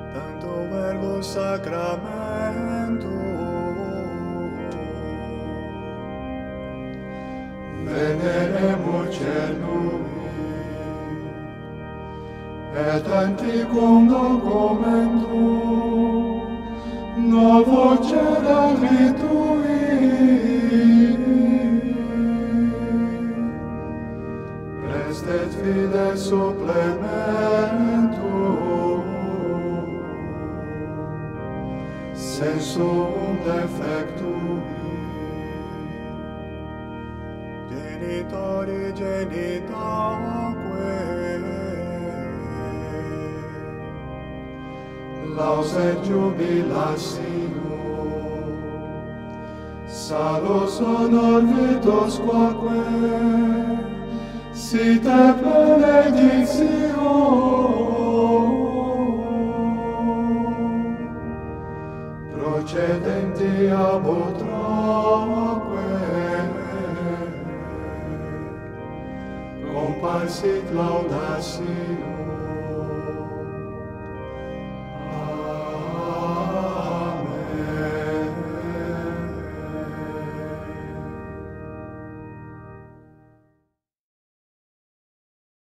tanto verbo sacramento, veneremur celui, et antiquum documentum novo celari tui, prestet fide supplementum, sensum defectui, genitori genitaque, laus et jubilatio, salus honor vitos quaque, site benedictio, procedenti ab utroque, comparsit laudatio,